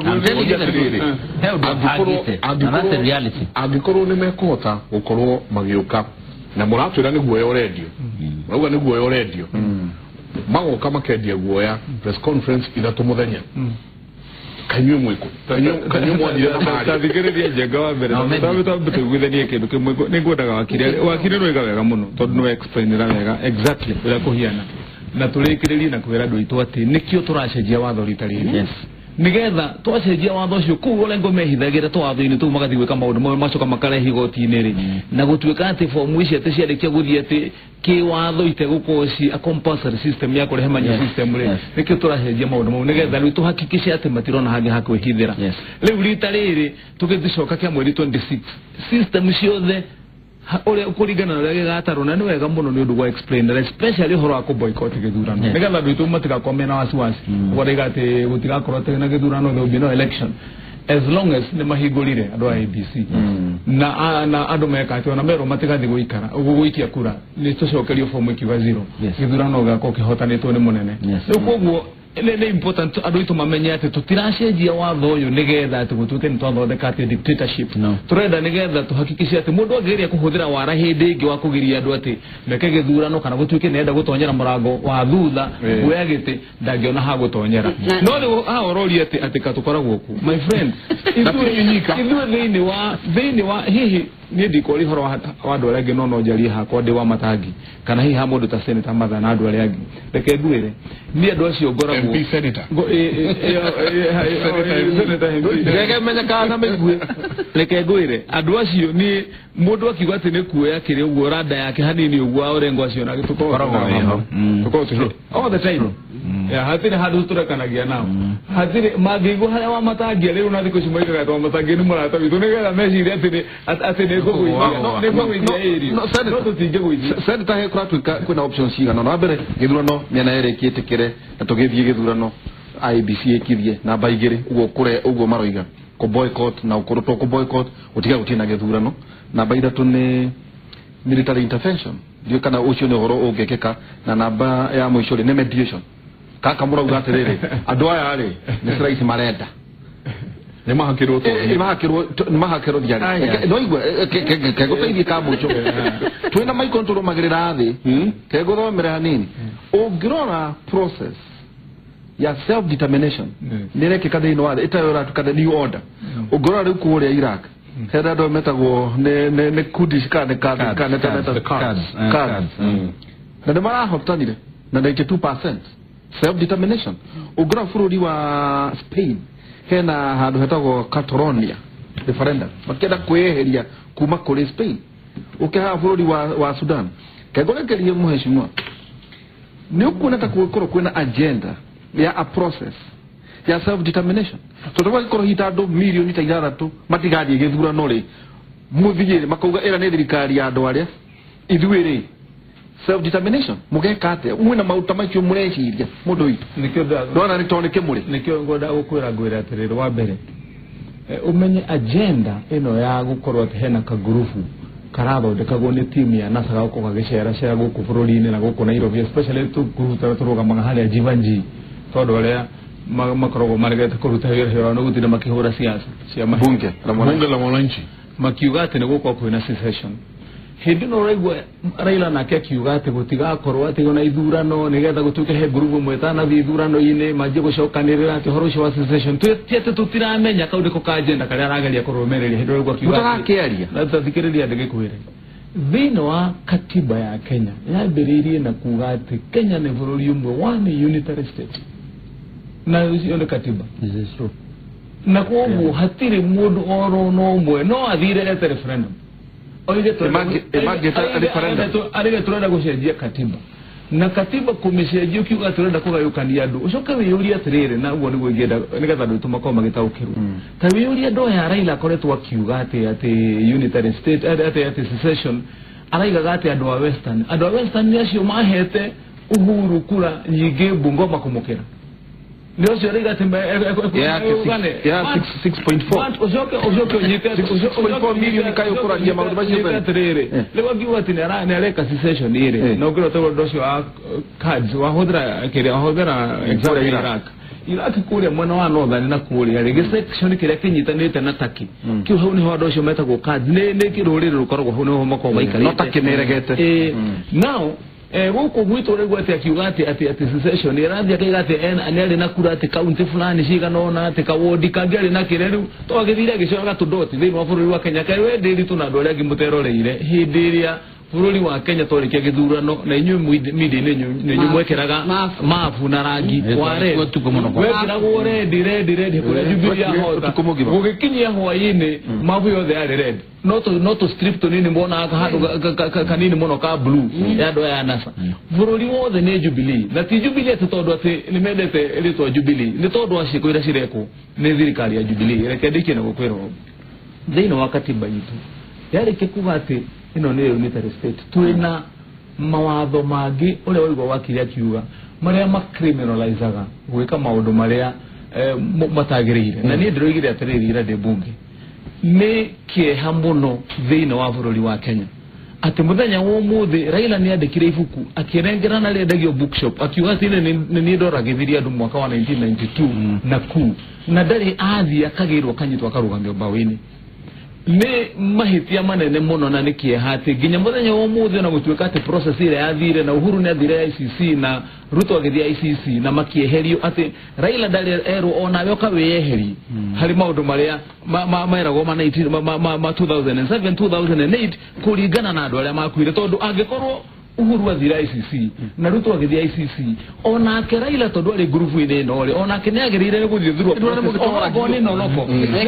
that's the reality agikoro ni mekota gukorwo magiuka na muratwira ni guoya radio mauga ni guoya radio magoka makendia guoya press conference ithatu muthenya kanyu mwiko kanyu mwadire na mali tathikiriria njenga wa mbere tawe tawe tugwithanie kindu kimwe ninguodaga wakire wakire no igaga muno tondu no explain ra wega exactly ura kuhiana na turikiririe na kwira andu itu ati nikio turacenjia watho rita riri yes nigetha twacenjia watho ucio ku ole ngo mehithagira twatho-ini tu magathi gwika maundu mamwe macoka makarehi igoti-ini ri na gutwika ati form ici ati ciarikia guthii ati ki watho itegukorwo ci a compulsory system ya kurehe manya system ri nikio turacenjia maundu mau nigetha riu tuhakikishe ati matirona hangi ha kwihithira riu rita riri tugithicoka kia mweri twenty-six system ciothe ore kuringana na rege gataro na ni wega muno ni undu gwa explain especially horo wa boycott githurano nigetha ndu tumatiga komena wasiwasi gorega ati gutiga korate na githurano the bino election as long as ni mahingurire andu a A B C na na andu meka ati ona mero matigathi guikara guikia kura ni tucokerio form ikiwa zero githurano gako kihotanitwo ni munene riu koguo ele ni important andu itu mamenye ati tutiracenjia watho uyu nigetha ati gutuke ni twathondeka ati dictatorship turenda nigetha tuhakikishe ati mundu angiria kuhuthira wara hindi ingi wa kugiria andu ati meke githurano kana gutuke nenda gutonyera murango wa thutha guya giti ndangiona ha gutonyera no ni ahorori ati ati katukoragwo ku my friend ithu thiini wa thiini wa hihi ni ndikori horo wa andu aria angi no no njari hakwa ndi wa matangi kana hihi ha mundu ta senator Matha na andu aria angi reke ngwire ni andu acio ngoragwo M P senator senator reke menya kana megwe reke ngwire andu acio ni mundu akiuga ati ni kuoya kiri uguo rada yake hanini uguo orengo acio na gitukoragwo tuko tuko all the time ya hatire hadu turakanagia nao hatire magigo haria wa matangi riu na thiko cimaikaga twa matangi ni murata witu nigetha meciria ati ati ni guguithia ni guguithia eri no tutinge guithia senator he kuratuika kwina options cigana na mbere githurano miena eri kiitikire na tugithie githurano I B C ikithie na baigire uguo kure uguo maroiga ko boycott na ukuru to ko boycott utiga gutina githurano namba ithatu ni military intervention ndio kana ucio ni horo ungekeka na namba ya mwisho ni mediation kaka murauga atiriri andu aya ari ni Israel marenda ni mahakirwo to ni mahakirwo ni mahakirwo diari no igwa kego teithie ka mwisho twina mai control magirira thi kego thomera hanini ungirora process ya self determination nireke kadhi no wale itayora tukade new order ungirora riu kuria Iraq heda do metagwo ne ne ne kudishika ne card card ne cards cards na de mara hotanire na ninety-two percent self determination ungirora fururi wa Spain hena handu hetagwo Catalonia referendum bakenda kweheria kuma kuri Spain ukiha fururi wa wa Sudan kegole kelie muheshimiwa ni ukunata kuikoro kwena agenda ya a process ya self determination tutawa ikoro hitado milioni ta ithathatũ matigathie githurano ri muthigire makauga era ni thirikari ya andu aria ithuiri self determination mugeka ate mwina mauta macio mureciria mundu witu nikio ndona ni toneke muri nikio ngoda gukwira ngwira atiriri wa mbere umenye agenda ino ya gukorwo hena ka gurufu karabo ndekagwo ni team ya NASA gako kagicera cera guku bururi-ini na guku Nairobi especially tu kuruta turuga mahali ya Jivanji todo aria makorogo marigete kuruta wira no gutira makihura siasa cia bunge la bunge la mwananchi makiuga ati niguko kwina secession hindi no raigwa Raila na kiuga ati gutiga korwo ati gona ithurano nigetha gutuke he group mwetana thi ithurano ine maje gucokanirira ati horo cio secession twete tutiramenya kaunde ko ka agenda kare arageria kurumereria hindi raigwa kiuga mutarakiaria na tutathikiriria ndege kwire thino wa katiba ya Kenya yambiririe na kuga ati Kenya ni bururi umwe one unitary state na hiyo ni katiba is this true na kwa hatiri mundu oro no mwe no athire ete referendum oige to image referendum arige turenda gucenjia katiba na katiba kumicenjio kiuga turenda kugayukania andu ucoke wiyuria atirire na ugo niguo ingenda nigetha andu tumako magitaukirwo ta wiyuria ndo ya Raila koretwo akiuga ati ati unitary state ati ati secession araiga ati andu a western andu a western ni acio mahete uhuru kura nyingi Bungoma kumukira ndio sio riga tembe ya six point four uzoke uzoke nyeka six point four million kayo kura ndia maundu bacio terere lego giwa tinera na reka secession ire no gero to docio a cards wa hodra kire hodra example Iraq Iraq kule mwana wa northern na kule rege section kire kinyitanite na Turkey kiu hau ni hodo cio metagwo cards ne ne kirurire rukoragwo hau ni ho mako baikari no Turkey neregete now eh guko gwito rego ati akiuga ati ati ati secession irathia kaiga ati en aneli na kura ati county fulani ciganona ati ka ward kangeri na kireru to agithira gicoga tudoti thini wa bururi wa Kenya kai we ndiri tu na andu aria ngimuteroreire hindi iria bururi wa Kenya torikia githurano na inyu media ne nyu mwekeraga mafu na rangi ware wekira gore dire dire dire kure jubilia hota ugikinyia hwaini mafu yothe ari red not not strip to nini mbona aka hadu kanini mono ka blue ya ndo ya NASA bururi wothe ne jubilee na ti jubilee tutondo ati nimendete elito jubilee ni todo ashiko ira shireko ne thirikari ya jubilee rekendike na gukwero thino wakati bayitu yari kikuga ati ino ni unitary state twina mawatho mangi ule wigwa wakiri akiuga maria macriminalizaga gwika maundu maria matagirire na ni ndiroigire atiriri ira de bunge ni kieha muno thina wa bururi wa Kenya ati muthenya wo muthi Raila ni andikire ibuku akirengerana rendagio bookshop akiuga tine ni ni ndora githiria andu mwaka wa nineteen ninety-two na ku na ndari athi akagirwo kanyitwa akarugamio bawini ne mahitia manene muno na nikieha ati ginya muthenya wo muthi na gutuika ati process ile yathire na Uhuru ni athire I C C na Ruto agithia I C C na makieherio ati Raila ndari ero ona we kaweheri hari maundu maria maeragwo ma two thousand seven two thousand eight kuringana na andu aria makuire tondu angikorwo Uhuru athire I C C na Ruto agithia I C C ona ke Raila tondu ari group ine no ri ona ke neagirire guthie thuru ona mutora goni no noko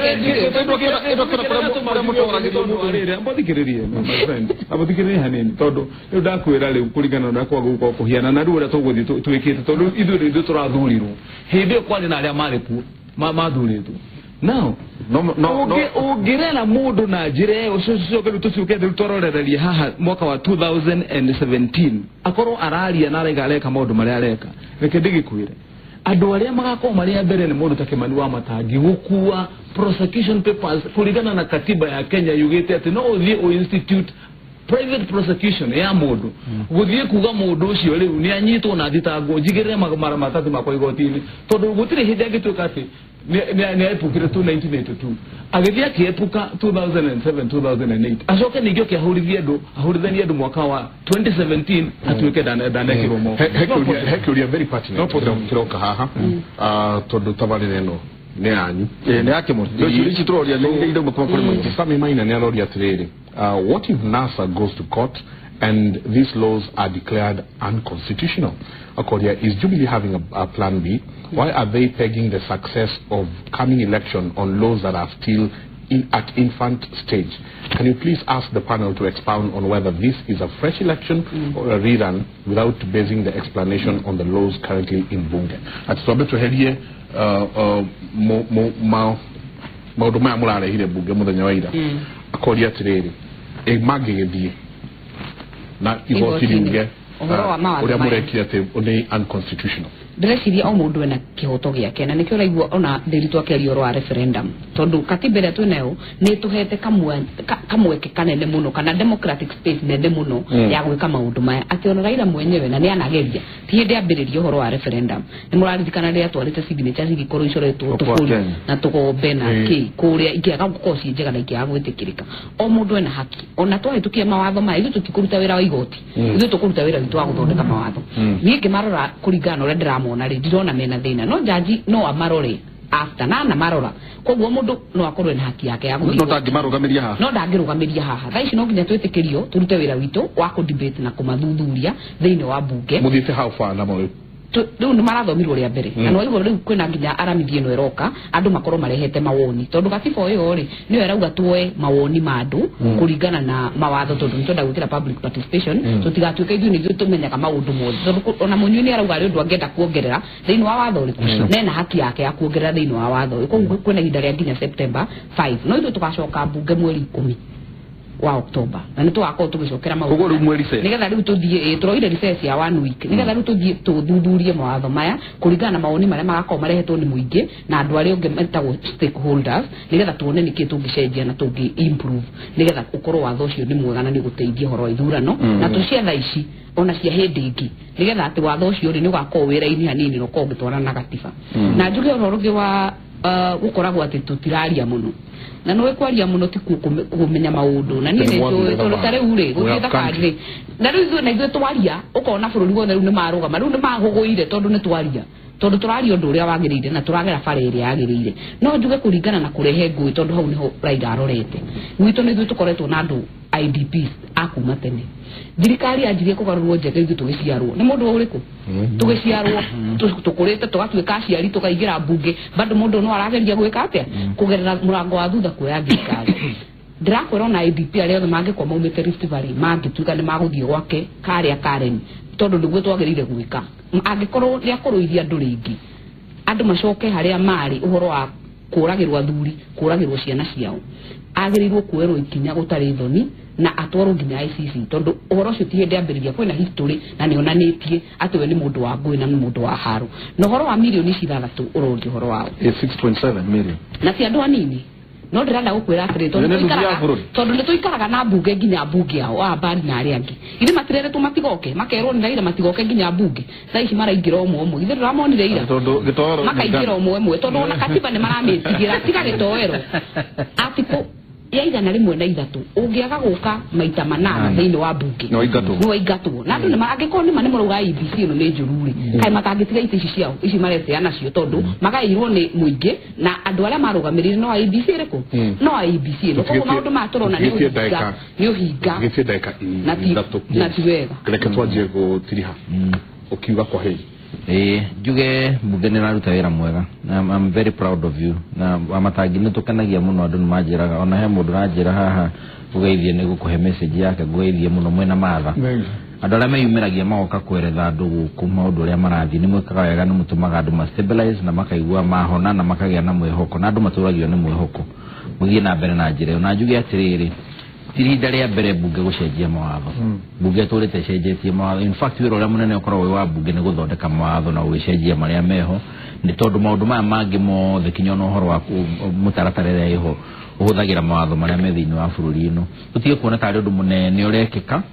ambothikirerie my friend ambothikirerie hanini tondu riu ndakwira riu kuringana na kwa guko kuhiana na riu ria tuguthie twikite tondu ithu ri turathurirwo hindi kwani na aria mari ku ma mathuritwo now no no no ugirena mundu na njire ucio ke tuciuke tutororereria haha mwaka wa two thousand seventeen akoro araria na arega areka maundu maria areka reke ndigikwire andu aria magakorwo mari ya mbere ni mundu ta Kimani Wamatangi gukua prosecution papers kuringana na katiba ya Kenya yugite ati no uthie o institute private prosecution ya mundu guthie kuga mundu ucio riu ni anyitwo na thitango njigirire magomara matatu makwa igotini tondu gutire hindi agituka ati ni epukire tu nineteen eighty-two agithia kiepuka two thousand seven two thousand eight acoke ningio kiahurithie andu ahurithanie andu mwaka wa twenty seventeen atuike dana dana kiromo hekuria very pertinent no kiroka haha tondu tabari neno ne anyu eh ne yake mutu ndio chirichi turoria ndio ndio mkoma kule mwenye sami maina ne aroria tiriri what if NASA goes to court and these laws are declared unconstitutional? Akoria, is Jubilee having a, a plan B? Why are they pegging the success of coming election on laws that are still in, at infant stage? Can you please ask the panel to expound on whether this is a fresh election mm. or a rerun without basing the explanation on the laws currently in Bunge? At Sobeto Helie, mo mo ma maundu maya murarehire Bunge muthenya wa ira akoria atiriri e magigithie na igoti riuge uria murekia ati ni unconstitutional. Ndĩreciria o mũndũ ena kĩhoto gĩake na nĩkĩo raigua ona ndĩritũ akĩaria ũhoro wa referendum tondu katiba ĩrĩa twĩnayo nĩ tũhete kamwe kamweke kanene mũno kana democratic space nene mũno mm. ya gwĩka maũndũ maya akiona Raila mwenyewe na nĩ anageria ti hĩndĩ ambĩrĩria ũhoro wa referendum nĩ mũraririkana rĩrĩa twarĩte signatures igĩkorwo icoretwo tũbũri na tũgombe na kĩ kũrĩa ingĩaga gũkorwo ciĩ njega na ingĩaga gwĩtĩkĩrĩka o mũndũ ena haki ona twahĩtũkia mawatho maya ithuĩ tũtikũruta wĩra wa igoti ithuĩ tũkũruta wĩra witũ wa gũthondeka mawatho niĩ ngĩmarora kũringana ũrĩa ndĩramona na ndirona mena thina no jaji no amarore after na na marora koguo mundu no akorwe na haki yake ya no ndangimarugamiria haha no ndangirugamiria haha thaici no nginya twitikirio turute wira witu wa ku debate na kumathuthuria thiini wa bunge muthite how far na mo riu ni marathomirwo ria mbere na no igoro riu kwina nginya aramithie no eroka andu makorwo marehete mawoni tondu gatiba uyu ri ni erauga tuoe mawoni ma andu kuringana na mawatho tondu nitenda gwikira public participation tutigatuike ithu ni ithu tumenyaga maundu mothe tondu ona munyu ni arauga ari undu angenda kuongerera thiini wa watho ri nena haki yake ya kuongerera thiini wa watho koguo kwina ihinda ria nginya September five no ithu tugacoka bunge mweri ikumi wa October na nĩ twakorwo tũgĩcokera maũndũ koguo rĩu mweri ce nĩgetha rĩu tũthiĩ tũroire recess ya one week nĩgetha rĩu tũthiĩ tũthuthurie mawatho maya kũringana na mawoni marĩa magakorwo marehetwo nĩ mũingĩ na andũ arĩa ũngĩ metagwo stakeholders nĩgetha tuone nĩkĩ tũngĩcenjia na tũngĩ improve nĩgetha ũkorwo watho ũcio nĩ mwega na nĩ gũteithia ũhoro wa ithurano na tũcietha ici ona cia hĩndĩ ĩngĩ nĩgetha atĩ watho ũcio rĩ nĩ ũgakorwo wĩra-inĩ hanini na ũkorwo ũgĩtwarana na gatiba na njuge ũhoro ũngĩ wa gũkoragwo atĩ tũtiraria mũno na no ekwaria muno ti kumenya maundu na ni ne to tare ure guthieta kari na riu na ithu twaria ukona bururi wothe riu ni maruga maru ni mahuguire tondu ni twaria tondu turaria undu uria wagirire na turagera bare iria yagirire no njuge kuringana na kurehe ngui tondu hau niho Raila arorete gwitu ni ithu tukoretwo na andu I D Ps akuma tene thirikari anjirie kugarurwo njega ithu tugiciarwo ni mundu uriku tugiciarwo tukurite tugatuika aciari tukaigira bunge bado mundu no arageria gwika atia kugerera murango wa thutha kuya thirikari ndirakwira na I D P aria othe mangikwa maumite Rift Valley mangituika ni maguthie gwake karia Karen tondu niguo twagirire gwika angikorwo ni akorũithia andu ringi andu macoke haria mari uhoro wa kuragirwa athuri kuragirwo ciana ciao agirirwo kuerwo ikinya gutari thoni na atwarwo nginya I C C tondu uhoro ucio ti hindi ambiriria kwina history na ni onanitie ati we ni mundu wa ngui na ni mundu wa haru no uhoro wa milioni ithathatu urongi uhoro wao six point seven million na ti andu anini no ndirenda gukwira atiri tondu tondu ni tuikaraga na bunge nginya bunge yao wa bari na aria angi ithe matirere tu matigoke makerwo ni Raila matigoke nginya bunge thaici maraingira omwe omwe ithe turamonire ira tondu gitoero makaingira omwe omwe tondu ona katiba ni maramitigira tiga gitoero atiko ya igana rimwe na ithatu ungiaga guka maita manana thiini wa bunge no igatwo no igatwo na andu ni magĩkorwo ni mane mũrauga I B C no nĩ njururi kai makangĩtiga ici ciao ici maretea nacio tondu magairwo ni mũingĩ na andu arĩa marũgamĩrĩire no I B C rĩkũ no I B C no koguo maũndũ maturona nĩ ũhinga nĩ ũhinga gĩtie daika na ti wega reke twanjie gũtiriha ukiuga kwa hei eh njuge bunge nĩ raruta wĩra mwega I'm very proud of you na Wamatangi nĩ tukanagia mũno andũ nĩ manjĩraga ona he mũndũ ranjĩra haha ũgeithie nĩ gũkũhe message yake ũgeithie mũno mwena matha andũ arĩa meyumĩragia magoka kweretha andũ gũkũ maũndũ ũrĩa marathiĩ nĩ mwĩkaga wega nĩ mũtũmaga andũ ma stabilize na makaigua mahona na makagĩa na mwĩhoko na andũ matũragio nĩ mwĩhoko mũthiĩ na mbere na njĩra ĩyo na njuge atĩrĩrĩ tiri dare ya bere bunge gucenjia mawatho bunge turite cenjetie mawatho in fact wira uria munene ukorwo wa bunge ni guthondeka mawatho na gucenjia maria meho ni tondu maundu maya mangi mothe kinya no horo wa mutaratarira iho uhuthagira mawatho maria me thiini wa bururi ino tutige kuona tari undu munene urekeka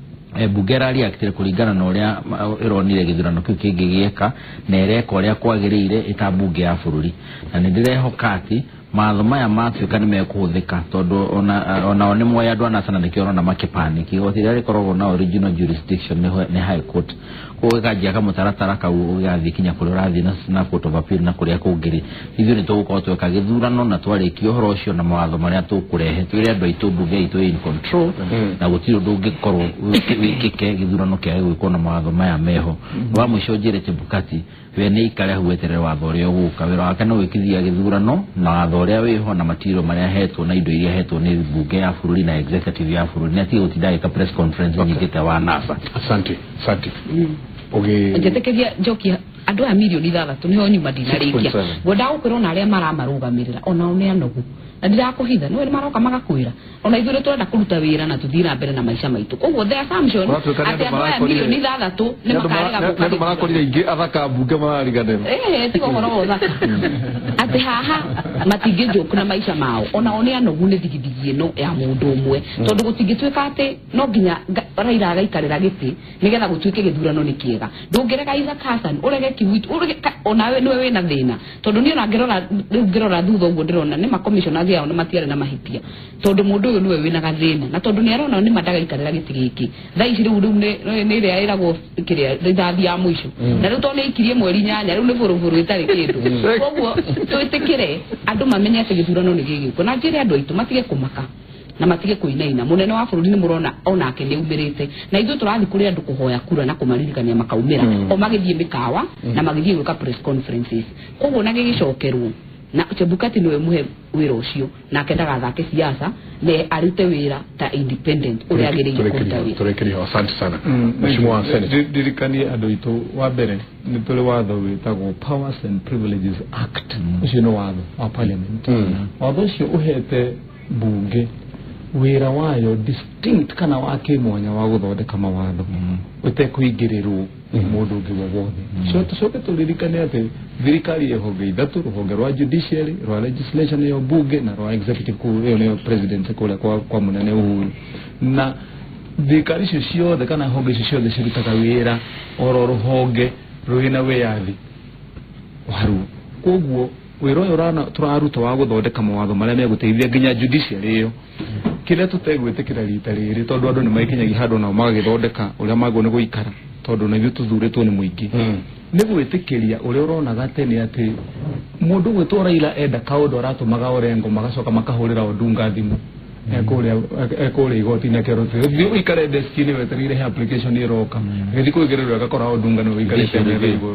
e bunge rari akitire kuringana na uria ironire githurano kiu kingigieka na ereka uria kwagirire ita bunge ya bururi na nindirehoka ati mawatho maya matuika ni mekuhuthika tondu ona ona one moya andu anacana nikio na makipanic igoti ria rikoragwo na original jurisdiction ni high court ko gajia ka mutaratara ka ugathi kinya kuri urathi na na court of appeal na kuria kungiri ithu ni tugukorwo tweka githurano na twarikio horo ucio na mawatho maria tukurehe twire andu aitu bunge itu in control na gutiri undu ungikorwo wikike githurano kia gwikwo na mawatho maya meho wa mwisho njire Chebukati we ni ikare hueterere watho uria uguka wira wake no wikithia githurano na watho uria wiho na matiro maria hetwo na indo iria hetwo ni bunge ya bururi na executive ya bururi na tiyo tidai ka press conference nyingite wa NASA. Asante asante okay njetekeria njokia andu a milioni ithathatu niho nyuma ndinarikia ngwenda gukwira ona aria maramarugamirira ona one anogu na ndirakuhitha no ni maroka magakwira ona ithure twenda kuruta wira na tuthira mbere na maisha maitu koguo the assumption ati andu a milioni ithathatu ni makarega guka ndu marakorire ingi athaka bunge marariganira eh tigo horo thaka ati haha matingĩnjoku na maisha mao ona one anogu ni thigithigi no ya mundu umwe tondu gutingĩtuĩka ati no nginya Raila agaikarĩra giti nigetha gũtuĩke gĩthurano nĩ kĩega ndũngĩrega Isaac Hassan urege kiwitu urege onawe niwe wĩna thĩna tondu ni ona ngĩrora rĩu ngĩrora thutha ũguo ndĩrona nĩ ma commissioners yao na matiarĩ na mahĩtia tondu mũndũ ũyũ niwe wĩna gathĩna na tondu nĩ arona nĩ mandagaikarĩra gĩtĩ gĩkĩ thaa ici rĩu rĩu nĩ ĩrĩa ĩragwo kĩrĩa rithathi ya mũico na rĩu to nĩ ikirie mweri nyanya rĩu nĩ bũrũbũrũ ĩtarĩ kĩndũ koguo twĩtĩkĩre andũ mamenye atĩ gĩthurano nĩ gĩgĩũka na njĩre andũ aitũ matige kũmaka na matige kuinaina munene wa bururi ni murona onake ni umirite na ithu turathi kuri andu kuhoya kura na kumaririkania makaumira o magithie mikawa na magithie gwika press conferences koguo na gigicokerwo na Chebukati niwe muhe wira ucio na kendaga thake siasa ne arute wira ta independent uri agiriye kutawi turekeri asante sana mheshimiwa Senate dirikani andu itu wa mbere ni tuli watho witagwo Powers and Privileges Act ucio no watho wa parliament watho ucio uhete bunge wira wayo distinct kana wake mwanya wa guthondeka mawatho utekuingirirwo mundu ungi wothe so tucoke turirikane ati thirikari ihonge ithatu ruhonge rwa judiciary rwa legislation yo bunge na rwa executive kuyo ni president kule kwa kwa munene Uhuru na thirikari icio ciothe kana honge icio ciothe cirutaga wira oro ruhonge ruina wiyathi waru koguo wira uyu rana turaruta wa guthondeka mawatho maria meguteithia nginya judiciary iyo kile tutegwitikira rita riri tondu andu ni maikinyagia handu na magithondeka uria magwo ni guikara tondu na ithu tuthuritwo ni muingi ni gwitikiria uria uronaga tene ati mundu gwitwo Raila enda kaundu aratumaga orengo magacoka makahurira Odunga thimu ekore ekore igoti na kero thiu ikare destiny weterire application iroka ngithi kuigererwa gakora Odunga no ikare tene thiu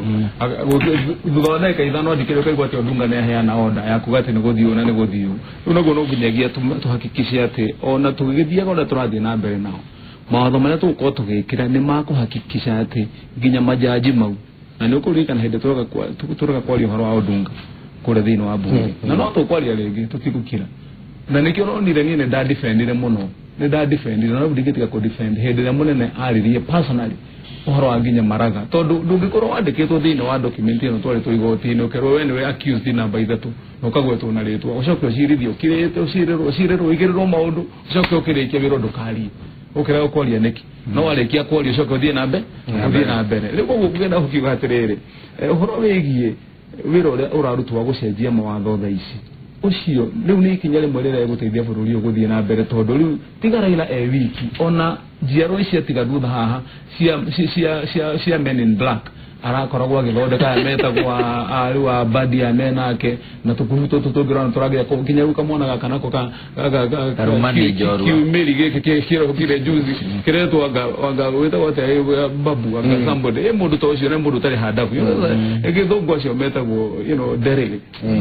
thutha ka ithano andikire kwa igoti Odunga ne heana order ya kugati ni guthiu na ni guthiu unago no nginyagia tuhakikishe ati ona tugithia gora turathie na mbere nao mawatho maria tuko tugikira ni makuhakikisha ati nginya majaji mau na ni ukurikana hende turaga kwa turaga kwa horo wa Odunga kure thino wa bunge na no tukwaria ringi tutikukira na nikio no nire ni nda defendire muno ni nda defendire na budigitika ko defend hende munene aririe personally horo anginya maraga tondu ndungikorwo wandikitwo thino wa document ino twari tuigoti no kerwo we niwe accused number ithatu no kagwetwo na ritwa ucoke ucirithio kirite ucirirwo ucirirwo igirirwo maundu ucoke ukirikia wiro ndukari ukira ukwaria neki no warikia kwaria ucoke uthie na mbe uthie na mbere riu koguo kugenda ukiuga atiriri uhoro wigie wiro uria urarutwa gucenjia mawatho tha ici ucio riu ni ikinya rimwe rire guteithia bururi uguthie na mbere tondu riu tiga Raila e wiki ona njiaro ici atiga thutha haha cia cia cia cia men in black arakoragwo agithondeka metagwo ari wa badi ya menake na tukuhuto tutugirana turagia kinya ruka mwana gaka nako ka karumani jorwa kiumiri giki kiro kire juzi kiretwo aga aga wetagwo ate babu aga somebody e mundu to ucio ne mundu tari hadafu egithungu acio metagwo you know dereli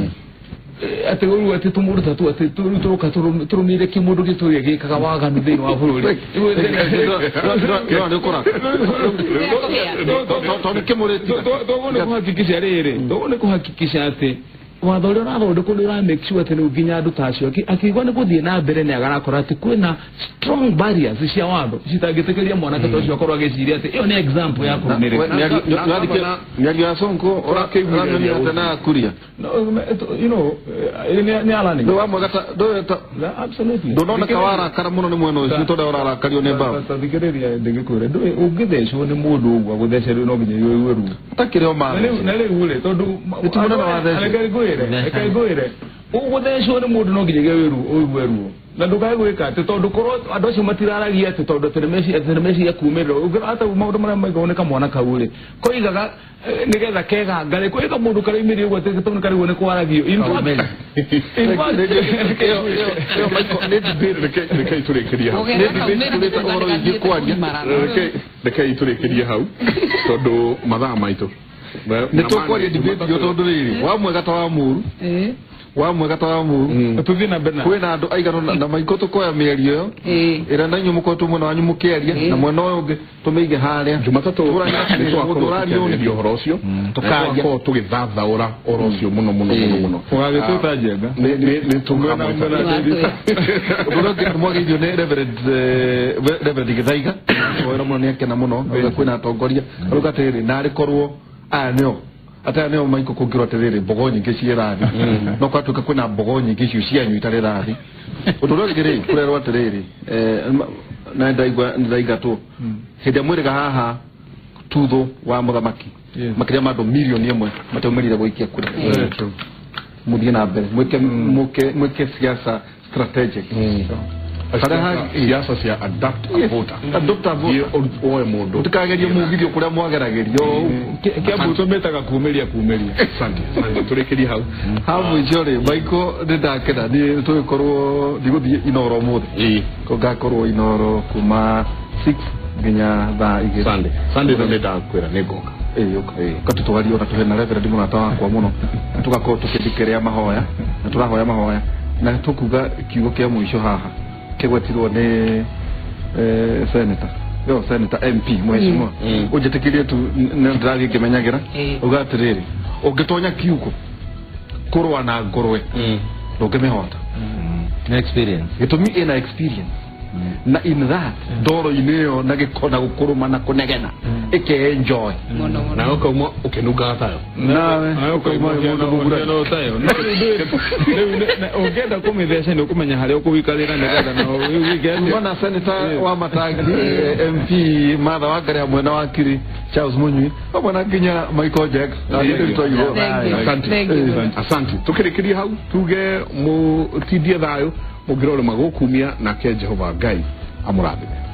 ati uru ati tumuru tatu ati turu turuka turumire kimundu gituye gikaga waganu thini wa bururi yo ndikora to to kimure to to kuhakikisha rere to ne kuhakikisha ati watho ria rathondekwo ni ra make sure ati ni nginya andu tacio akigwa ni guthie na mbere ni agarakora ati kwina strong barriers cia watho citangitekeria mwanake tocio akorwo agiciria ati iyo ni example ya kurumirira ni ali asonko ora keiguria tena kuria you know ni alani ndo amwagata ndo ta absolutely ndo nona kawara kana muno ni mweno ucio tonda ora kario ne ba tathikiriria ndingikwira ndo ungithecwo ni mundu ugwa guthecerio no nginya iwe iwe ru takire ma na le ule tondu itumana na wathece akaigwire akaigwire uguthecwo ni mundu no nginya iwe iru uwe ru na ndukae gwika ati tondu korwo andu acio matiraragia ati tondu tenemeci tenemeci ya kumirira ugira hata maundu maria maigone mwana kauri koigaga nigetha kega ngare koiga mundu karaimirie gwa tete tondu kari wone kwaragio in fact in fact yo maiko ne dibere de de kai turekeria ne dibere tuleta oro igikwaria de kai turekeria hau tondu mathaa maitu ne tokwaria dibere yo tondu riri wa mwega tawa muru eh wa mwega tawa muru tuthi na bena kwina andu aigano na maiko tukoya mierio yo ira nanyu mukotu muno wanyu mukiaria na mwena uyu ungi tumeige haria jumatatu turario ni horo ucio tukaja ko tugithathaura oro ucio muno muno muno muno ugagituta jenga ni ni tumana uroge mwagithio ni reverend reverend Githaiga wera muno ni akena muno kwina atongoria rugatiri na rikorwo anyo ata neo maiko kugirwa terere mbogo nyingi cierathi no kwatuka kwina mbogo nyingi cio cianyu itarerathi uturogire kurerwa terere eh na ndaigwa ndaiga tu hede mwiriga haha tutho wa muthamaki makiria mandu milioni imwe mataumirire guikia kura muthie na mbere mwike muke mwike siasa strategic siasa cia adapt a voter adopt a voter oe mundu tukageria mugithio kuria mwageragerio kiambu tumetaga kuumiria kuumiria asante turekeria hau hamu ijore maiko ndakena ni tuikorwo ndiguthie inoro muthi eh ko gakorwo inoro kuma six nginya thaa igiri Sunday Sunday ndo ndakwira nigoka eh okay katutwario na tuhena reverend muno atawa kwa muno tugakorwo tukithikeria mahoya na turahoya mahoya na tukuga kiugo kia mwisho haha kegwatirwo ni eh senator yo senator M P mheshimiwa ujetikirie tu ndragi kimenyagira ugatiriri ugitonya kiuko kurwa na ngorwe ndungimihota na experience gitumi ina experience na in that doro ineo na gikona gukuruma na kunegena ike enjoy na uko mo ukenuga tayo nawe uko mo no kugura no tayo ugenda kumithesha ni kumenya hari ukuwikarira ngetha no weekend mwana senator wa Matangi M P Martha Wangari amwe na wakiri Charles Munywi mwana kinya Michael Jack asante asante tukirekeria hau tuge mu tidie thayo mugirore magukumia na ke Jehova Ngai amurathime.